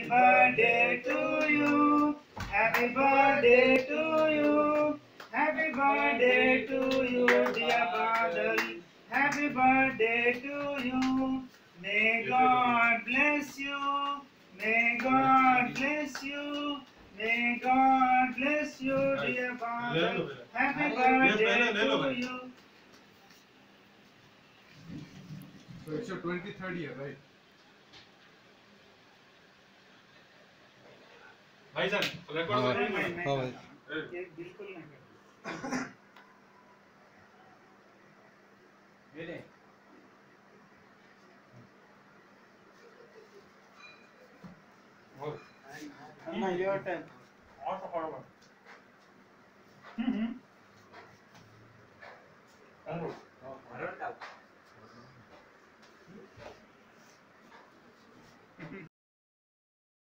Happy birthday to you. Happy birthday to you. Happy birthday to you, dear Badal. Happy birthday to you. May God bless you. May God bless you. May God bless you, dear Badal. Happy birthday to you. So it's your 23rd year, right? भाईजान record हाँ कर रही हाँ भाई ये बिल्कुल नहीं करता। हो ना your turn. और तो और